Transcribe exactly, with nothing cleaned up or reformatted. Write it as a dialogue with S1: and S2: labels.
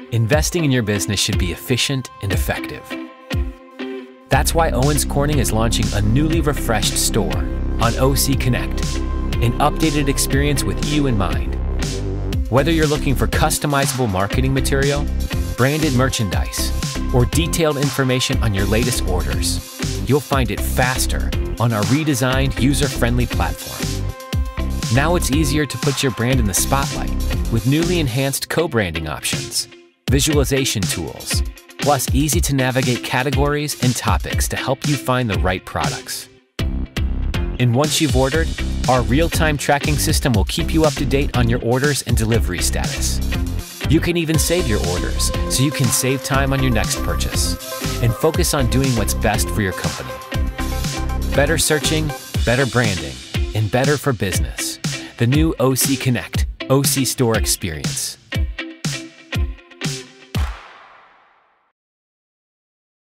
S1: Investing in your business should be efficient and effective. That's why Owens Corning is launching a newly refreshed store on O C Connect, an updated experience with you in mind. Whether you're looking for customizable marketing material, branded merchandise, or detailed information on your latest orders, you'll find it faster on our redesigned, user-friendly platform. Now it's easier to put your brand in the spotlight with newly enhanced co-branding options, visualization tools, plus easy-to-navigate categories and topics to help you find the right products. And once you've ordered, our real-time tracking system will keep you up to date on your orders and delivery status. You can even save your orders so you can save time on your next purchase and focus on doing what's best for your company. Better searching, better branding, and better for business. The new O C Connect, O C Store experience.